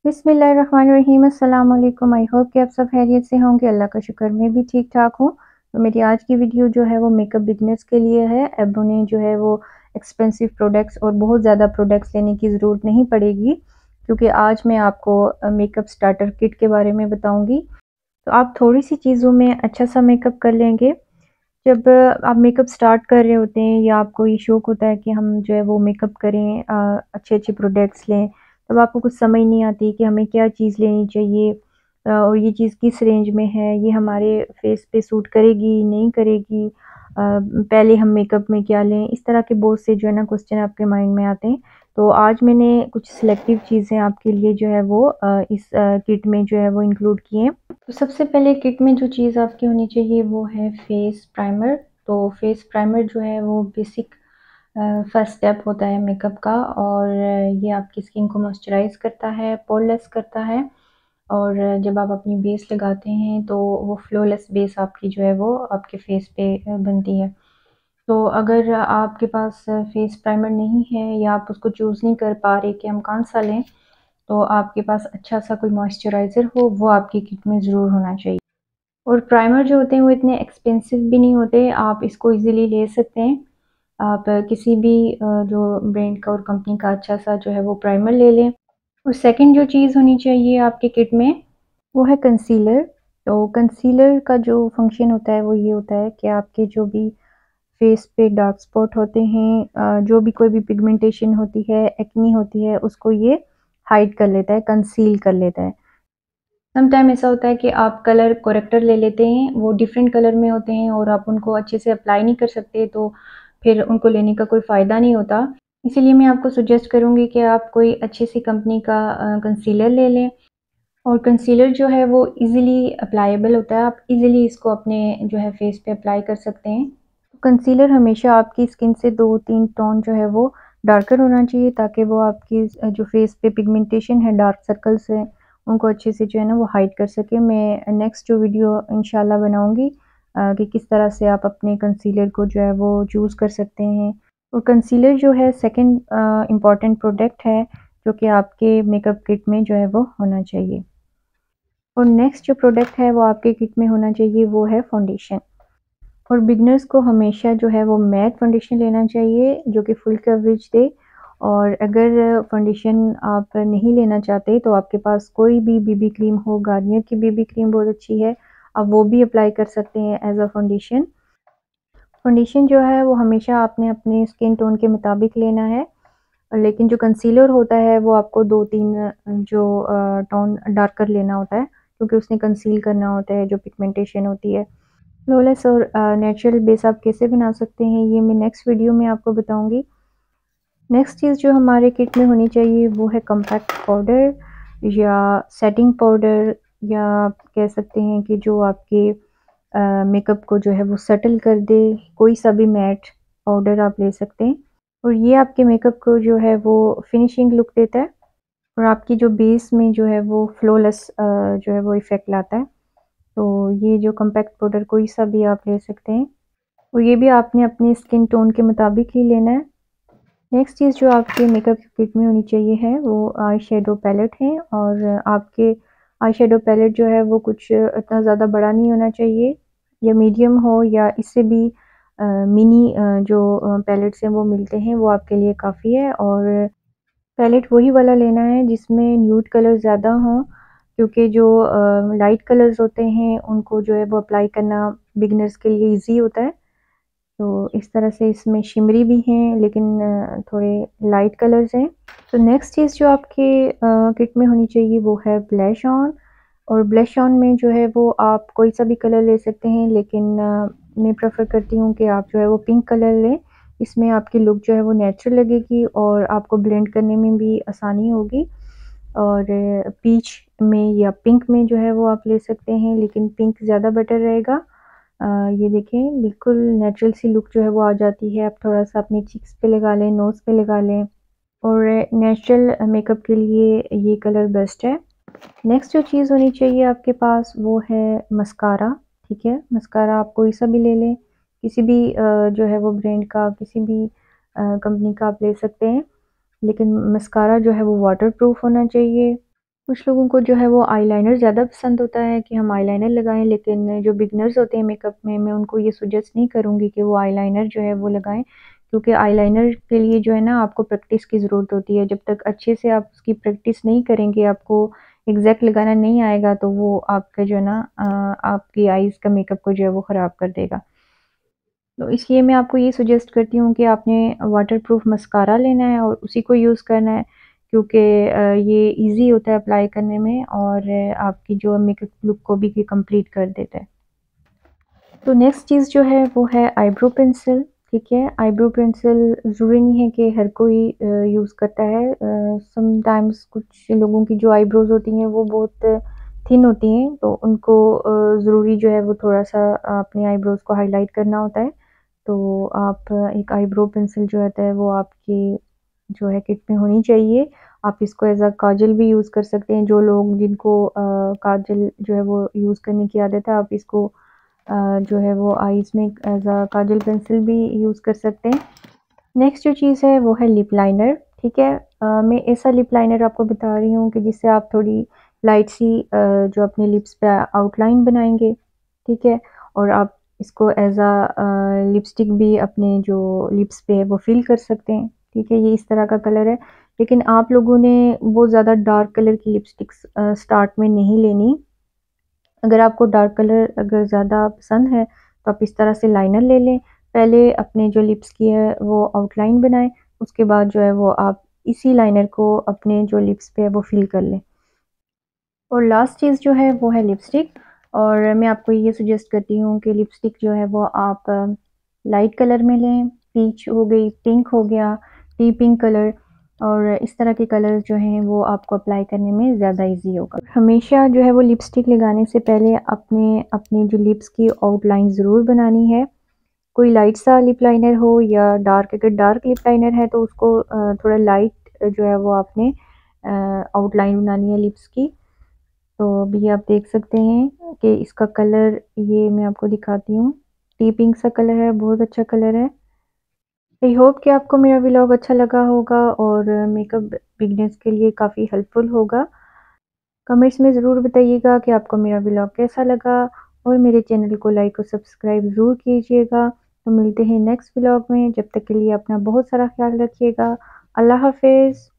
बिस्मिल्लाहिर्रहमानिर्रहीम। अस्सलाम वालेकुम। आई होप कि आप सब खैरियत से होंगे। अल्लाह का शुक्र मैं भी ठीक ठाक हूँ। तो मेरी आज की वीडियो जो है वो मेकअप बिगनर्स के लिए है। अब उन्हें जो है वो एक्सपेंसिव प्रोडक्ट्स और बहुत ज़्यादा प्रोडक्ट्स लेने की ज़रूरत नहीं पड़ेगी, क्योंकि आज मैं आपको मेकअप स्टार्टर किट के बारे में बताऊँगी। तो आप थोड़ी सी चीज़ों में अच्छा सा मेकअप कर लेंगे। जब आप मेकअप स्टार्ट कर रहे होते हैं या आपको ये शौक़ होता है कि हम जो है वो मेकअप करें, अच्छे-अच्छे प्रोडक्ट्स लें, तब आपको कुछ समझ नहीं आती कि हमें क्या चीज़ लेनी चाहिए, और ये चीज़ किस रेंज में है, ये हमारे फेस पे सूट करेगी, नहीं करेगी, पहले हम मेकअप में क्या लें, इस तरह के बहुत से जो है ना क्वेश्चन आपके माइंड में आते हैं। तो आज मैंने कुछ सिलेक्टिव चीज़ें आपके लिए जो है वो इस किट में जो है वो इंक्लूड की हैं। तो सबसे पहले किट में जो चीज़ आपकी होनी चाहिए वो है फेस प्राइमर। तो फेस प्राइमर जो है वो बेसिक फर्स्ट स्टेप होता है मेकअप का, और ये आपकी स्किन को मॉइस्चराइज करता है, पोरलेस करता है, और जब आप अपनी बेस लगाते हैं तो वो फ्लॉलेस बेस आपकी जो है वो आपके फेस पे बनती है। तो अगर आपके पास फेस प्राइमर नहीं है या आप उसको चूज़ नहीं कर पा रहे कि हम कौन सा लें, तो आपके पास अच्छा सा कोई मॉइस्चराइज़र हो वो आपकी किट में ज़रूर होना चाहिए। और प्राइमर जो होते हैं वो इतने एक्सपेंसिव भी नहीं होते, आप इसको इजीली ले सकते हैं। आप किसी भी जो ब्रांड का और कंपनी का अच्छा सा जो है वो प्राइमर ले लें। और सेकंड जो चीज़ होनी चाहिए आपके किट में वो है कंसीलर। तो कंसीलर का जो फंक्शन होता है वो ये होता है कि आपके जो भी फेस पे डार्क स्पॉट होते हैं, जो भी कोई भी पिगमेंटेशन होती है, एक्नी होती है, उसको ये हाइड कर लेता है, कंसील कर लेता है। सम टाइम ऐसा होता है कि आप कलर करेक्टर ले लेते हैं, वो डिफरेंट कलर में होते हैं और आप उनको अच्छे से अप्लाई नहीं कर सकते, तो फिर उनको लेने का कोई फ़ायदा नहीं होता। इसीलिए मैं आपको सजेस्ट करूँगी कि आप कोई अच्छी सी कंपनी का कंसीलर ले लें। और कंसीलर जो है वो ईज़िली अप्लाइएबल होता है, आप ईज़िली इसको अपने जो है फेस पे अप्लाई कर सकते हैं। कंसीलर हमेशा आपकी स्किन से 2-3 टोन जो है वो डार्कर होना चाहिए, ताकि वो आपकी जो फेस पे पिगमेंटेशन है, डार्क सर्कल्स हैं, उनको अच्छे से जो है ना वो हाइड कर सके। मैं नेक्स्ट जो वीडियो इंशाल्लाह बनाऊंगी कि किस तरह से आप अपने कंसीलर को जो है वो चूज़ कर सकते हैं। और कंसीलर जो है सेकंड इम्पॉर्टेंट प्रोडक्ट है जो कि आपके मेकअप किट में जो है वो होना चाहिए। और नेक्स्ट जो प्रोडक्ट है वो आपके किट में होना चाहिए वो है फाउंडेशन। और बिगनर्स को हमेशा जो है वो मैट फाउंडेशन लेना चाहिए जो कि फुल कवरेज दे। और अगर फाउंडेशन आप नहीं लेना चाहते तो आपके पास कोई भी बीबी क्रीम हो, गार्नियर की बीबी क्रीम बहुत अच्छी है, आप वो भी अप्लाई कर सकते हैं एज अ फाउंडेशन। फाउंडेशन जो है वो हमेशा आपने अपने स्किन टोन के मुताबिक लेना है, लेकिन जो कंसीलर होता है वो आपको 2-3 जो टोन डार्कर लेना होता है, क्योंकि उसने कंसील करना होता है जो पिगमेंटेशन होती है। फ्लॉलेस और नेचुरल बेस आप कैसे बना सकते हैं ये मैं नेक्स्ट वीडियो में आपको बताऊंगी। नेक्स्ट चीज़ जो हमारे किट में होनी चाहिए वो है कॉम्पैक्ट पाउडर या सेटिंग पाउडर, या आप कह सकते हैं कि जो आपके मेकअप को जो है वो सेटल कर दे। कोई सा भी मैट पाउडर आप ले सकते हैं, और ये आपके मेकअप को जो है वो फिनिशिंग लुक देता है, और आपकी जो बेस में जो है वो फ्लॉलेस जो है वो इफ़ेक्ट लाता है। तो ये जो कॉम्पैक्ट पाउडर कोई सा भी आप ले सकते हैं, और ये भी आपने अपने स्किन टोन के मुताबिक ही लेना है। नेक्स्ट चीज़ जो आपके मेकअप किट में होनी चाहिए है वो आई शेडो पैलेट है। और आपके आई शेडो पैलेट जो है वो कुछ इतना ज़्यादा बड़ा नहीं होना चाहिए, या मीडियम हो, या इससे भी मिनी जो पैलेट्स हैं वो मिलते हैं, वो आपके लिए काफ़ी है। और पैलेट वही वाला लेना है जिसमें न्यूड कलर ज़्यादा हों, क्योंकि जो लाइट कलर्स होते हैं उनको जो है वो अप्लाई करना बिगिनर्स के लिए इजी होता है। तो इस तरह से इसमें शिमरी भी हैं, लेकिन थोड़े लाइट कलर्स हैं। तो नेक्स्ट चीज़ जो आपके किट में होनी चाहिए वो है ब्लश ऑन। और ब्लश ऑन में जो है वो आप कोई सा भी कलर ले सकते हैं, लेकिन मैं प्रेफर करती हूँ कि आप जो है वो पिंक कलर लें। इसमें आपकी लुक जो है वो नेचुरल लगेगी और आपको ब्लेंड करने में भी आसानी होगी। और पीच में या पिंक में जो है वो आप ले सकते हैं, लेकिन पिंक ज़्यादा बेटर रहेगा। ये देखें बिल्कुल नेचुरल सी लुक जो है वो आ जाती है। आप थोड़ा-सा अपनी चीक्स पे लगा लें, नोज़ पे लगा लें, और नेचुरल मेकअप के लिए ये कलर बेस्ट है। नेक्स्ट जो चीज़ होनी चाहिए आपके पास वो है मस्कारा। ठीक है, मस्कारा आप कोई सा भी ले लें, किसी भी जो है वो ब्रांड का, किसी भी कंपनी का आप ले सकते हैं, लेकिन मस्कारा जो है वो वाटरप्रूफ होना चाहिए। कुछ लोगों को जो है वो आईलाइनर ज़्यादा पसंद होता है कि हम आईलाइनर लगाएं, लेकिन जो बिगनर्स होते हैं मेकअप में, मैं उनको ये सजेस्ट नहीं करूँगी कि वो आईलाइनर जो है वो लगाएं, क्योंकि आईलाइनर के लिए जो है ना आपको प्रैक्टिस की ज़रूरत होती है। जब तक अच्छे से आप उसकी प्रैक्टिस नहीं करेंगे, आपको एग्जैक्ट लगाना नहीं आएगा, तो वो आपका जो है ना आपकी आईज़ का मेकअप को जो है वो ख़राब कर देगा। तो इसलिए मैं आपको ये सजेस्ट करती हूँ कि आपने वाटरप्रूफ मस्कारा लेना है और उसी को यूज़ करना है, क्योंकि ये इजी होता है अप्लाई करने में और आपकी जो मेकअप लुक को भी कंप्लीट कर देता है। तो नेक्स्ट चीज़ जो है वो है आईब्रो पेंसिल। ठीक है, आईब्रो पेंसिल ज़रूरी नहीं है कि हर कोई यूज़ करता है। समटाइम्स कुछ लोगों की जो आईब्रोज होती हैं वो बहुत थिन होती हैं, तो उनको ज़रूरी जो है वो थोड़ा सा अपनी आईब्रोज को हाईलाइट करना होता है। तो आप एक आईब्रो पेंसिल जो होता है वो आपकी जो है किट में होनी चाहिए। आप इसको एज़ अ काजल भी यूज़ कर सकते हैं। जो लोग जिनको काजल जो है वो यूज़ करने की आदत है, आप इसको जो है वो आईज़ में एज़ अ काजल पेंसिल भी यूज़ कर सकते हैं। नेक्स्ट जो चीज़ है वो है लिप लाइनर। ठीक है, मैं ऐसा लिप लाइनर आपको बता रही हूँ कि जिससे आप थोड़ी लाइट सी जो अपने लिप्स पे आउटलाइन बनाएंगे। ठीक है, और आप इसको एज़ अ लिपस्टिक भी अपने जो लिप्स पे है वो फिल कर सकते हैं। ठीक है, ये इस तरह का कलर है, लेकिन आप लोगों ने बहुत ज़्यादा डार्क कलर की लिपस्टिक्स स्टार्ट में नहीं लेनी। अगर आपको डार्क कलर अगर ज़्यादा पसंद है, तो आप इस तरह से लाइनर ले लें। पहले अपने जो लिप्स की है वो आउटलाइन बनाएँ, उसके बाद जो है वो आप इसी लाइनर को अपने जो लिप्स पे है वो फिल कर लें। और लास्ट चीज़ जो है वो है लिपस्टिक, और मैं आपको ये सजेस्ट करती हूँ कि लिपस्टिक जो है वो आप लाइट कलर में लें। पीच हो गई, पिंक हो गया, टी पिंक कलर, और इस तरह के कलर्स जो हैं वो आपको अप्लाई करने में ज़्यादा इजी होगा। हमेशा जो है वो लिपस्टिक लगाने से पहले अपने अपने जो लिप्स की आउटलाइन ज़रूर बनानी है। कोई लाइट सा लिप लाइनर हो या डार्क, अगर डार्क लिप लाइनर है तो उसको थोड़ा लाइट जो है वो आपने आउटलाइन बनानी है लिप्स की। तो अभी आप देख सकते हैं कि इसका कलर, ये मैं आपको दिखाती हूँ, टी पिंक सा कलर है, बहुत अच्छा कलर है। आई होप कि आपको मेरा व्लॉग अच्छा लगा होगा और मेकअप बिगनर्स के लिए काफ़ी हेल्पफुल होगा। कमेंट्स में ज़रूर बताइएगा कि आपको मेरा व्लॉग कैसा लगा, और मेरे चैनल को लाइक और सब्सक्राइब ज़रूर कीजिएगा। तो मिलते हैं नेक्स्ट व्लॉग में, जब तक के लिए अपना बहुत सारा ख्याल रखिएगा। अल्लाह हाफ़िज़।